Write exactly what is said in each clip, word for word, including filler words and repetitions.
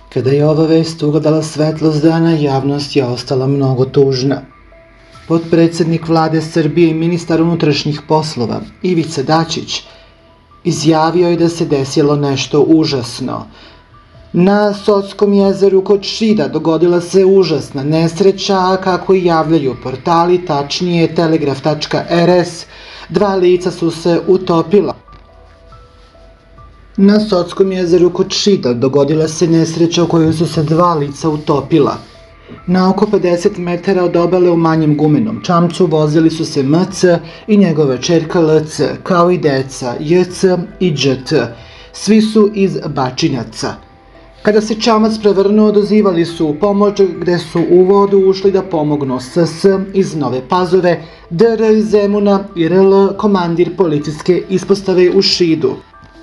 Kada je ova vest ugledala svetlost dana, javnost je ostala mnogo tužna. Potpredsednik vlade Srbije i ministar unutrašnjih poslova, Ivica Dačić, izjavio je da se desilo nešto užasno. Na Sotskom jezeru kod Šida dogodila se užasna nesreća, a kako i javljaju portali, tačnije telegraf tačka er es, dva lica su se utopila. Na Sotskom jezeru kod Šida dogodila se nesreća u kojoj su se dva lica utopila. Na oko pedeset metara od obale u manjem gumenom čamcu vozili su se em ce i njegova ćerka el ce, kao i deca je ce i đe te. Svi su iz Bačinaca. Kada se čamac prevrnuo, dozivali su u pomoć, gde su u vodu ušli da pomognu es es iz Nove Pazove, de er iz Zemuna i er el, komandir policijske ispostave u Šidu.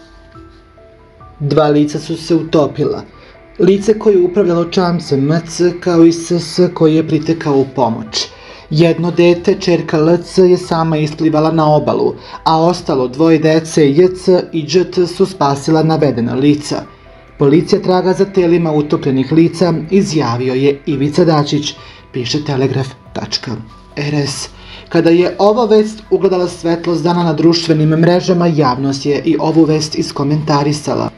Dva lica su se utopila. Lice koje je upravljalo čamcem em ce, kao i es es koji je pritekao u pomoć. Jedno dete, ćerka el ce, je sama isplivala na obalu, a ostalo dvoje dece je ce i đe te su spasila navedena lica. Policija traga za telima utopljenih lica, izjavio je Ivica Dačić, piše telegraf tačka er es. Kada je ova vest ugledala svetlost dana na društvenim mrežama, javnost je i ovu vest iskomentarisala.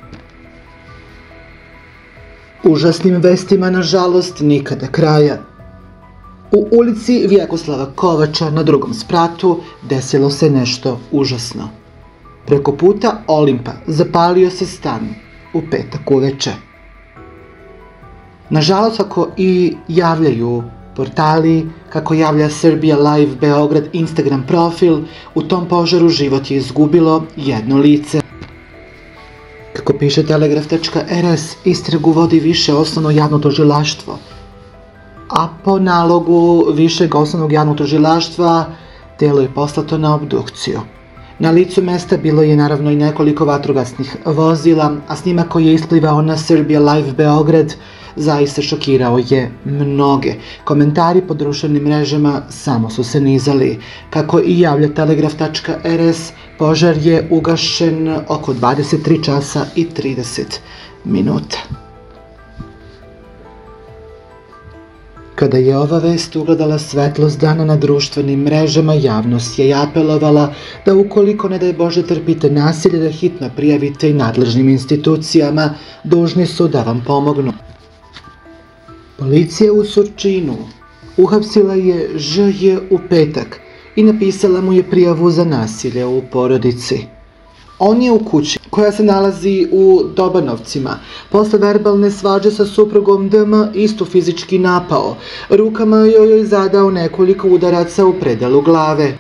Užasnim vestima, nažalost, nikada kraja. U ulici Vjekoslava Kovača na drugom spratu desilo se nešto užasno. Preko puta Olimpa zapalio se stan u petak uveče. Nažalost, kako i javljaju portali, kako javlja Serbia Live Beograd Instagram profil, u tom požaru život je izgubilo jedno lice. Kako piše telegraf tačka er es, istragu vodi više osnovno javno tužilaštvo, a po nalogu višeg osnovnog javnog tužilaštva telo je poslato na obdukciju. Na licu mesta bilo je naravno i nekoliko vatrogasnih vozila, a snimak koji je isplivao na Serbia Live Beograd zaista šokirao je mnoge. Komentari po društvenim mrežama samo su se nizali. Kako i javlja telegraf tačka er es, požar je ugašen oko dvadeset tri časa i trideset minuta. Kada je ova vest ugledala svetlost dana na društvenim mrežama, javnost je apelovala da ukoliko ne daj Bože trpite nasilje, da hitno prijavite i nadležnim institucijama, dužni su da vam pomognu. Policija u Surčinu uhapsila je že je u petak i napisala mu je prijavu za nasilje u porodici. On je u kući, koja se nalazi u Dobanovcima, posle verbalne svađe sa suprugom de em istu fizički napao. Rukama joj je zadao nekoliko udaraca u predelu glave.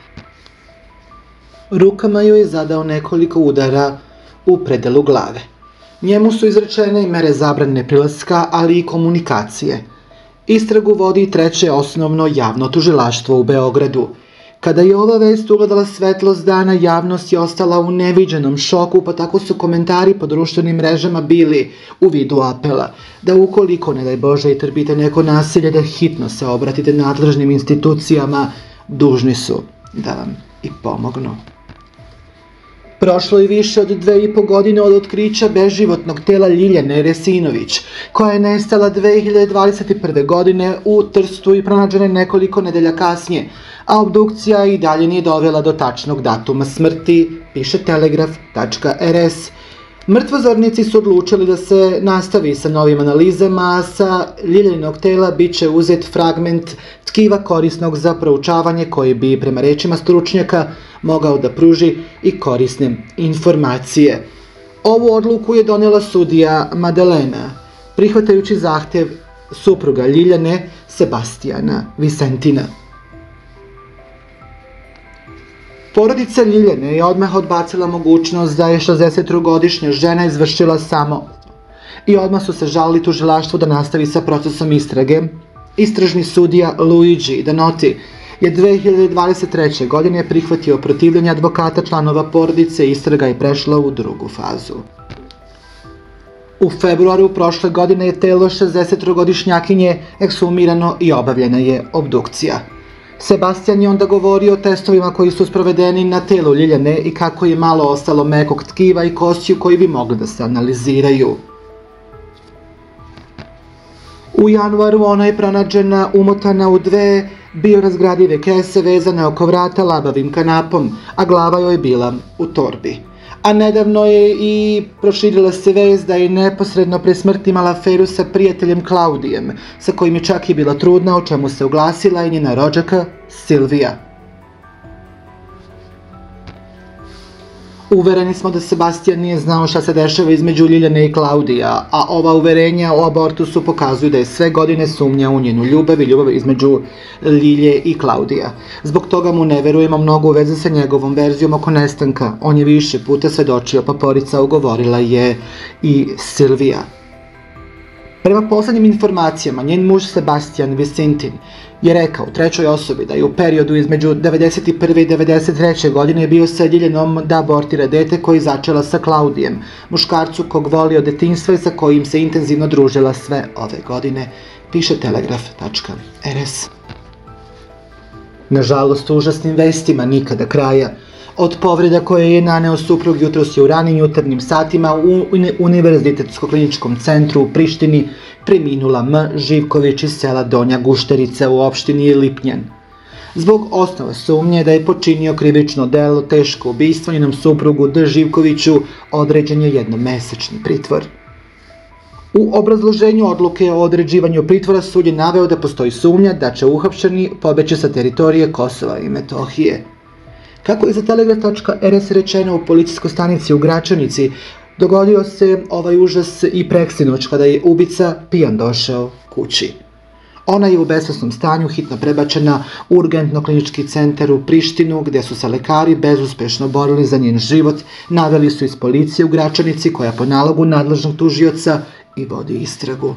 Rukama joj je zadao nekoliko udara u predelu glave. Njemu su izrečene i mere zabrane prilaska, ali i komunikacije. Istragu vodi treće osnovno javno tužilaštvo u Beogradu. Kada je ova vest ugledala svetlost dana, javnost je ostala u neviđenom šoku, pa tako su komentari po društvenim mrežama bili u vidu apela da ukoliko, ne daj Bože, i trpite neko nasilje, da hitno se obratite nadležnim institucijama, dužni su da vam i pomognu. Prošlo je više od dve i po godine od otkrića beživotnog tela Ljiljane Resinović, koja je nestala dve hiljade dvadeset prve. godine u Trstu i pronađena nekoliko nedelja kasnije, a obdukcija i dalje nije dovela do tačnog datuma smrti, piše telegraf tačka er es. Mrtvozornici su odlučili da se nastavi sa novim analizama, a sa Ljiljanog tela bit će uzet fragment tkiva korisnog za proučavanje koji bi, prema rečima stručnjaka, mogao da pruži i korisne informacije. Ovu odluku je donela sudija Madelena, prihvatajući zahtev supruga Ljiljane, Sebastijana Visentina. Porodica Ljiljane je odmah odbacila mogućnost da je šezdesettrogodišnja žena izvršila samo i odmah su se žalili tužilaštvu da nastavi sa procesom istrage. Istražni sudija Luigi Danoti je dve hiljade dvadeset treće. godine prihvatio protivljenje advokata članova porodice i istraga je prešla u drugu fazu. U februaru prošle godine je telo šezdesettrogodišnjakinje ekshumirano i obavljena je obdukcija. Sebastijan je onda govorio o testovima koji su sprovedeni na telu Ljiljane i kako je malo ostalo mekog tkiva i kostiju koji bi mogli da se analiziraju. U januaru ona je pronađena umotana u dve biorazgradive kese vezane oko vrata labavim kanapom, a glava joj je bila u torbi. A nedavno je i proširila se vest da je neposredno pre smrti imala aferu sa prijateljem Klaudijem, sa kojim je čak i bila trudna, o čemu se oglasila i njena rođaka Silvija. Uvereni smo da Sebastian nije znao šta se dešava između Ljiljane i Klaudija, a ova uverenja o abortusu pokazuju da je sve godine sumnja u njenu ljubav i ljubav između Ljilje i Klaudija. Zbog toga mu ne verujemo mnogo u vezi sa njegovom verzijom oko nestanka. On je više puta svedočio, pa porica ugovorila je i Silvija. Prema poslednjim informacijama, njen muž Sebastian Visintin je rekao u trećoj osobi da je u periodu između devedeset prve i devedeset treće godine bio sa Ljiljanom da abortira dete koje je začela sa Klaudijem, muškarcu kog voli od detinjstva i sa kojim se intenzivno družila sve ove godine, piše telegraf tačka er es. Nažalost, užasnim vestima nikada kraja. Od povreda koje je naneo suprug jutros je u ranim jutarnjim satima u Univerzitetsko-kliničkom centru u Prištini preminula M. Živković iz sela Donja Gušterica u opštini Lipnjan. Zbog osnova sumnje da je počinio krivično delo teško ubistvo njenom suprugu D. Živkoviću određen je jednomesečni pritvor. U obrazloženju odluke o određivanju pritvora sud je naveo da postoji sumnja da će uhapšeni pobeći sa teritorije Kosova i Metohije. Kako je za telegraf tačka er es rečeno u policijskoj stanici u Gračanici, dogodio se ovaj užas i preksinoć kada je ubica pijan došao kući. Ona je u besvesnom stanju hitno prebačena u urgentno-klinički centar u Prištinu, gde su se lekari bezuspešno borili za njen život, naveli su iz policije u Gračanici, koja po nalogu nadležnog tužioca i vodi istragu.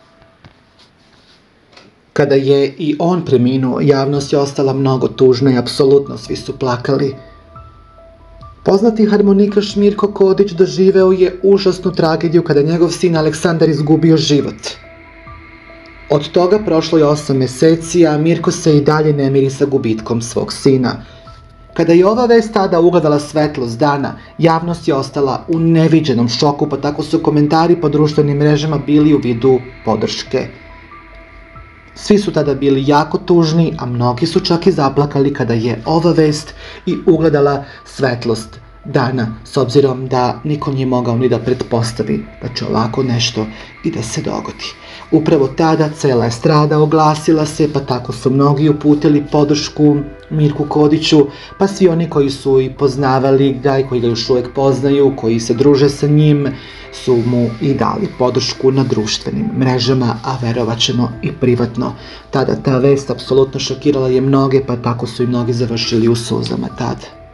Kada je i on preminuo, javnost je ostala mnogo tužna i apsolutno svi su plakali. Poznati harmonikaš Mirko Kodić doživeo je užasnu tragediju kada njegov sin Aleksandar izgubio život. Od toga prošlo je osam meseci, a Mirko se i dalje ne miri sa gubitkom svog sina. Kada je ova vest tada ugledala svetlost dana, javnost je ostala u neviđenom šoku, pa tako su komentari po društvenim mrežama bili u vidu podrške. Svi su tada bili jako tužni, a mnogi su čak i zaplakali kada je ova vest i ugledala svetlost dana, s obzirom da niko nije mogao ni da pretpostavi da će ovako nešto i da se dogodi. Upravo tada cela estrada oglasila se, pa tako su mnogi uputili podršku Mirku Kodiću, pa svi oni koji su i poznavali ga i koji ga još uvek poznaju, koji se druže sa njim, su mu i dali podršku na društvenim mrežama, a verovaćemo i privatno. Tada ta vest apsolutno šokirala je mnoge, pa tako su i mnogi završili u suzama tada.